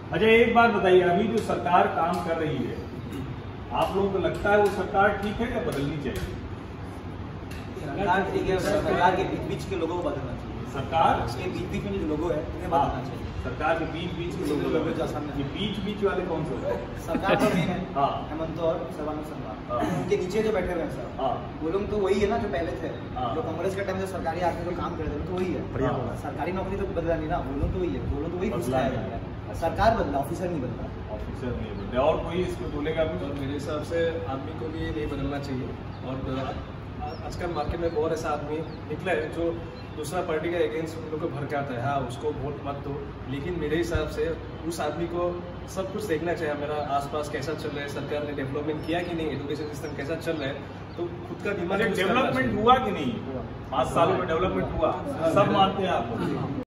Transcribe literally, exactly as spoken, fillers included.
अच्छा एक बात बताइए, अभी जो सरकार काम कर रही है, आप लोगों को लगता है वो सरकार ठीक है या बदलनी चाहिए? सरकार ठीक है, सरकार के बीच बीच के लोगों को बदलना चाहिए। सरकार के बीच बीच में जो लोगों है उन्हें बदलना चाहिए। सरकार के बीच बीच के लोग ये बीच बीच वाले कौन से होते हैं? सरकार तो मेन है हाँ हेमंत और सर्बानंद सोनोवाल, हाँ। उनके नीचे जो बैठे हुए हैं सर, हाँ वो लोग तो वही है ना जो पहले थे, हाँ। जो कांग्रेस के टाइम में सरकारी आके जो काम कर रहे थे तो वही है। बढ़िया। सरकारी नौकरी तो बदला नहीं ना, वो लोग तो वही है, वो लोग तो वही घुस बदला रहा है। सरकार बदला, ऑफिसर नहीं बदला। ऑफिसर नहीं बदले। और कोई इसको बोलेगा भी? और मेरे हिसाब से आदमी को भी नहीं बदलना चाहिए। और आजकल मार्केट में बहुत ऐसा आदमी निकला है जो दूसरा पार्टी का अगेंस्ट उन लोग को भड़काता है, हाँ उसको वोट मत दो। लेकिन मेरे हिसाब से उस आदमी को सब कुछ देखना चाहिए, मेरा आसपास कैसा चल रहा है, सरकार ने डेवलपमेंट किया कि नहीं, एजुकेशन सिस्टम कैसा चल रहा है, तो खुद का दिमाग डेवलपमेंट हुआ कि नहीं? पाँच सालों में डेवलपमेंट हुआ, सब मानते हैं आप?